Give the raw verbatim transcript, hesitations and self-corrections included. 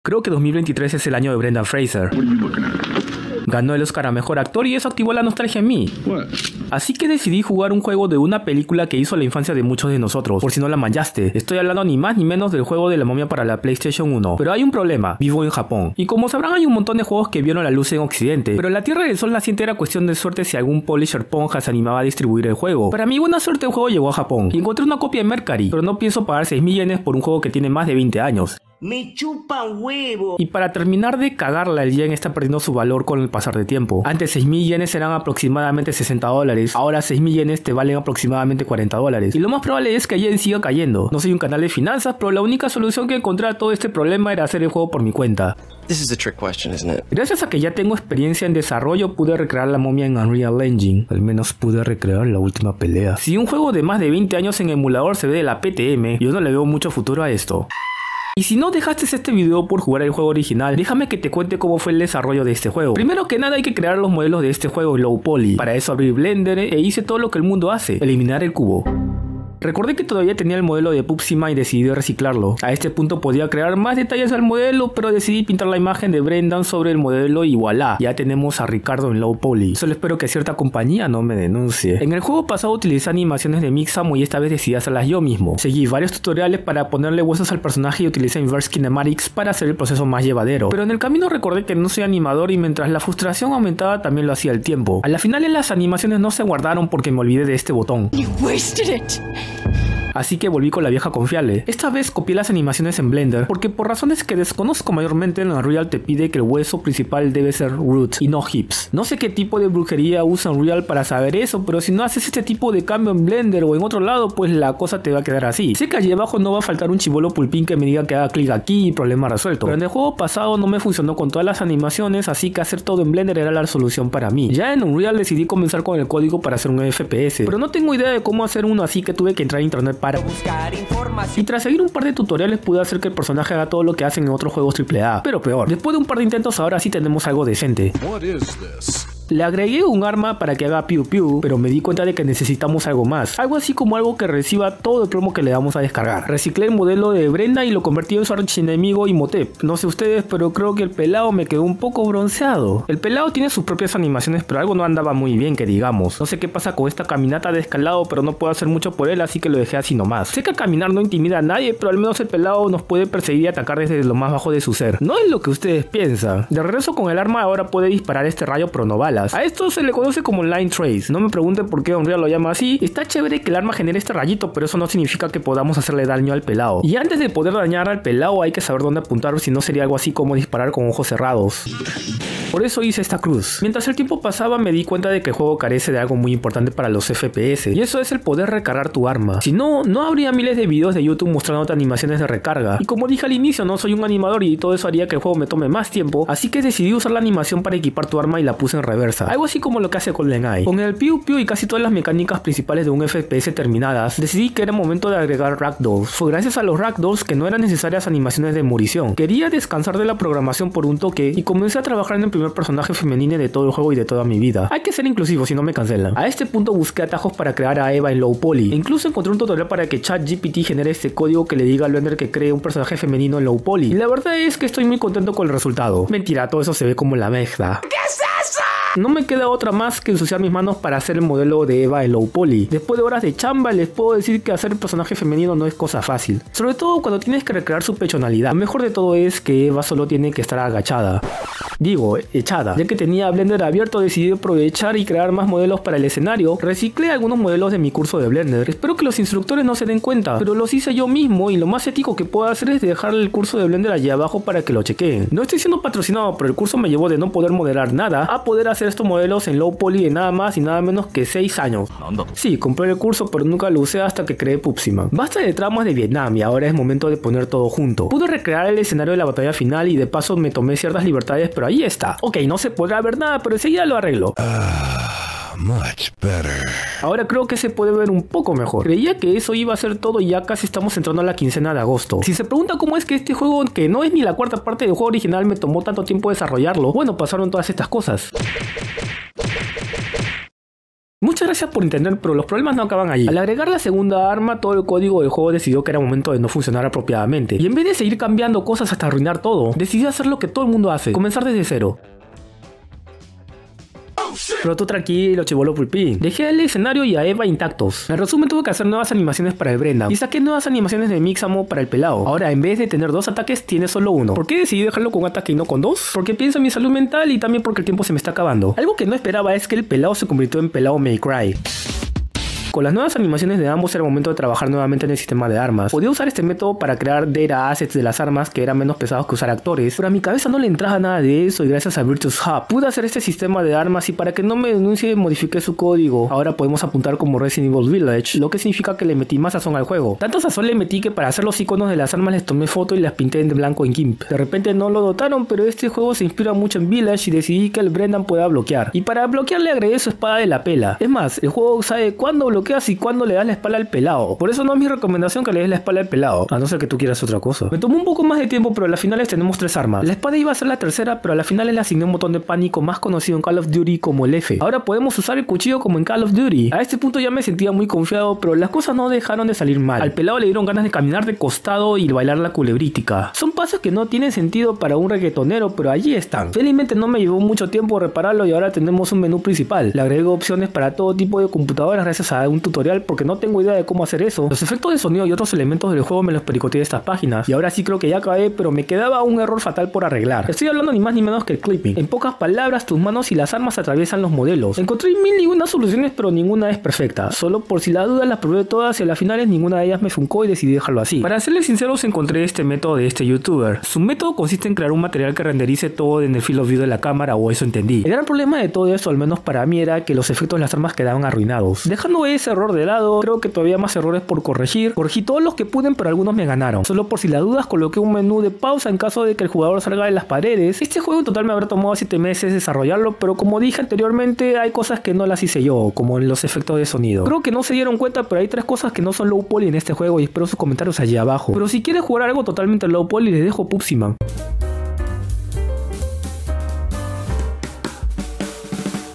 Creo que dos mil veintitrés es el año de Brendan Fraser. Ganó el Oscar a Mejor Actor y eso activó la nostalgia en mí. Así que decidí jugar un juego de una película que hizo la infancia de muchos de nosotros, por si no la manchaste. Estoy hablando ni más ni menos del juego de la momia para la PlayStation uno. Pero hay un problema, vivo en Japón. Y como sabrán, hay un montón de juegos que vieron la luz en Occidente. Pero la Tierra del Sol naciente era cuestión de suerte si algún publisher ponja se animaba a distribuir el juego. Para mi buena suerte el juego llegó a Japón. Y encontré una copia en Mercari, pero no pienso pagar seis mil yenes por un juego que tiene más de veinte años. ¡Me chupa huevo! Y para terminar de cagarla, el yen está perdiendo su valor con el pasar de tiempo. Antes seis mil yenes eran aproximadamente sesenta dólares, ahora seis mil yenes te valen aproximadamente cuarenta dólares. Y lo más probable es que el yen siga cayendo. No soy un canal de finanzas, pero la única solución que encontré a todo este problema era hacer el juego por mi cuenta. This is a trick question, isn't it? Gracias a que ya tengo experiencia en desarrollo, pude recrear la momia en Unreal Engine. Al menos pude recrear la última pelea. Si un juego de más de veinte años en emulador se ve de la P T M, yo no le veo mucho futuro a esto. Y si no dejaste este video por jugar el juego original, déjame que te cuente cómo fue el desarrollo de este juego. Primero que nada hay que crear los modelos de este juego en low poly. Para eso abrí Blender e hice todo lo que el mundo hace, eliminar el cubo. Recordé que todavía tenía el modelo de Pupsima y decidí reciclarlo. A este punto podía crear más detalles al modelo, pero decidí pintar la imagen de Brendan sobre el modelo y voilà, ya tenemos a Ricardo en low poly. Solo espero que cierta compañía no me denuncie. En el juego pasado utilicé animaciones de Mixamo y esta vez decidí hacerlas yo mismo. Seguí varios tutoriales para ponerle huesos al personaje y utilicé Inverse Kinematics para hacer el proceso más llevadero. Pero en el camino recordé que no soy animador y mientras la frustración aumentaba también lo hacía el tiempo. A la final las animaciones no se guardaron porque me olvidé de este botón. You wasted it. Así que volví con la vieja confiable. Esta vez copié las animaciones en Blender porque por razones que desconozco mayormente en Unreal te pide que el hueso principal debe ser root y no hips. No sé qué tipo de brujería usa Unreal para saber eso, pero si no haces este tipo de cambio en Blender o en otro lado, pues la cosa te va a quedar así. Sé que allí abajo no va a faltar un chibolo pulpín que me diga que haga clic aquí y problema resuelto. Pero en el juego pasado no me funcionó con todas las animaciones, así que hacer todo en Blender era la solución para mí. Ya en Unreal decidí comenzar con el código para hacer un F P S, pero no tengo idea de cómo hacer uno, así que tuve que entrar a internet para buscar información. Y tras seguir un par de tutoriales pude hacer que el personaje haga todo lo que hacen en otros juegos triple A. Pero peor, después de un par de intentos ahora sí tenemos algo decente. What is this? Le agregué un arma para que haga piu piu, pero me di cuenta de que necesitamos algo más. Algo así como algo que reciba todo el plomo que le damos a descargar. Reciclé el modelo de Brenda y lo convertí en su archienemigo Imhotep. No sé ustedes, pero creo que el pelado me quedó un poco bronceado. El pelado tiene sus propias animaciones, pero algo no andaba muy bien que digamos. No sé qué pasa con esta caminata de escalado, pero no puedo hacer mucho por él, así que lo dejé así nomás. Sé que al caminar no intimida a nadie, pero al menos el pelado nos puede perseguir y atacar desde lo más bajo de su ser. No es lo que ustedes piensan. De regreso con el arma ahora puede disparar este rayo pero no balas. A esto se le conoce como Line Trace. No me pregunten por qué Unreal lo llama así. Está chévere que el arma genere este rayito, pero eso no significa que podamos hacerle daño al pelado. Y antes de poder dañar al pelado hay que saber dónde apuntar, si no sería algo así como disparar con ojos cerrados. Por eso hice esta cruz. Mientras el tiempo pasaba me di cuenta de que el juego carece de algo muy importante para los F P S, y eso es el poder recargar tu arma. Si no, no habría miles de videos de YouTube mostrándote animaciones de recarga. Y como dije al inicio, no soy un animador y todo eso haría que el juego me tome más tiempo, así que decidí usar la animación para equipar tu arma y la puse en reversa. Algo así como lo que hace GoldenEye. Con el piu piu y casi todas las mecánicas principales de un F P S terminadas, decidí que era momento de agregar ragdolls. Fue gracias a los ragdolls que no eran necesarias animaciones de morición. Quería descansar de la programación por un toque y comencé a trabajar en el primer personaje femenino de todo el juego y de toda mi vida. Hay que ser inclusivo, si no me cancelan. A este punto busqué atajos para crear a Eva en low poly. E incluso encontré un tutorial para que ChatGPT genere este código que le diga al Blender que cree un personaje femenino en low poly. Y la verdad es que estoy muy contento con el resultado. Mentira, todo eso se ve como la mezcla. ¿Qué es eso? No me queda otra más que ensuciar mis manos para hacer el modelo de Eva en low poly. Después de horas de chamba les puedo decir que hacer el personaje femenino no es cosa fácil, sobre todo cuando tienes que recrear su pechonalidad. Lo mejor de todo es que Eva solo tiene que estar agachada. Digo, echada. Ya que tenía Blender abierto, decidí aprovechar y crear más modelos para el escenario. Reciclé algunos modelos de mi curso de Blender. Espero que los instructores no se den cuenta, pero los hice yo mismo y lo más ético que puedo hacer es dejar el curso de Blender allí abajo para que lo chequeen. No estoy siendo patrocinado, pero el curso me llevó de no poder modelar nada a poder hacer estos modelos en low poly en nada más y nada menos que seis años. Sí, compré el curso, pero nunca lo usé hasta que creé Pupsima. Basta de tramas de Vietnam y ahora es momento de poner todo junto. Pude recrear el escenario de la batalla final y de paso me tomé ciertas libertades, pero ahí está. Ok, no se podrá ver nada, pero enseguida lo arreglo. Uh, much better. Ahora creo que se puede ver un poco mejor. Creía que eso iba a ser todo y ya casi estamos entrando a la quincena de agosto. Si se pregunta cómo es que este juego, que no es ni la cuarta parte del juego original, me tomó tanto tiempo desarrollarlo, bueno, pasaron todas estas cosas. Muchas gracias Gracias por entender, pero los problemas no acaban allí. Al agregar la segunda arma, todo el código del juego decidió que era momento de no funcionar apropiadamente. Y en vez de seguir cambiando cosas hasta arruinar todo, decidió hacer lo que todo el mundo hace, comenzar desde cero. Pero tú tranquilo, chibolo pulpín. Dejé el escenario y a Eva intactos. En resumen, tuve que hacer nuevas animaciones para el Brendan y saqué nuevas animaciones de Mixamo para el pelado. Ahora, en vez de tener dos ataques, tiene solo uno. ¿Por qué decidí dejarlo con un ataque y no con dos? Porque pienso en mi salud mental y también porque el tiempo se me está acabando. Algo que no esperaba es que el pelado se convirtió en pelado May Cry. Con las nuevas animaciones de ambos era momento de trabajar nuevamente en el sistema de armas. Podía usar este método para crear data assets de las armas que eran menos pesados que usar actores, pero a mi cabeza no le entraba nada de eso y gracias a Virtus Hub pude hacer este sistema de armas y para que no me denuncie modifiqué su código. Ahora podemos apuntar como Resident Evil Village, lo que significa que le metí más sazón al juego. Tanto sazón le metí que para hacer los iconos de las armas les tomé foto y las pinté en blanco en GIMP. De repente no lo notaron, pero este juego se inspira mucho en Village y decidí que el Brendan pueda bloquear. Y para bloquear le agregué su espada de la pela. Es más, el juego sabe cuándo bloqueas y cuándo le das la espalda al pelado. Por eso no es mi recomendación que le des la espalda al pelado, a no ser que tú quieras otra cosa. Me tomó un poco más de tiempo, pero a las finales tenemos tres armas. La espada iba a ser la tercera, pero a las finales le asigné un botón de pánico más conocido en Call of Duty como el F. Ahora podemos usar el cuchillo como en Call of Duty. A este punto ya me sentía muy confiado, pero las cosas no dejaron de salir mal. Al pelado le dieron ganas de caminar de costado y bailar la culebrítica. Son pasos que no tienen sentido para un reggaetonero, pero allí están. Felizmente no me llevó mucho tiempo repararlo y ahora tenemos un menú principal. Le agrego opciones para todo tipo de computadoras gracias a un tutorial porque no tengo idea de cómo hacer eso. Los efectos de sonido y otros elementos del juego me los pericoteé de estas páginas y ahora sí creo que ya acabé, pero me quedaba un error fatal por arreglar. Estoy hablando ni más ni menos que el clipping. En pocas palabras, tus manos y las armas atraviesan los modelos. Encontré mil y una soluciones, pero ninguna es perfecta. Solo por si la duda las probé todas y a las finales ninguna de ellas me funcó y decidí dejarlo así. Para serles sinceros, encontré este método de este youtuber. Su método consiste en crear un material que renderice todo en el field of view de la cámara, o eso entendí. El gran problema de todo esto, al menos para mí, era que los efectos de las armas quedaban arruinados. Dejando ese error de lado, creo que todavía más errores por corregir. Corregí todos los que pude, pero algunos me ganaron. Solo por si las dudas coloqué un menú de pausa en caso de que el jugador salga de las paredes. Este juego en total me habrá tomado siete meses desarrollarlo, pero como dije anteriormente, hay cosas que no las hice yo, como en los efectos de sonido. Creo que no se dieron cuenta, pero hay tres cosas que no son low poly en este juego y espero sus comentarios allí abajo. Pero si quieres jugar algo totalmente low poly, les dejo Pupsiman.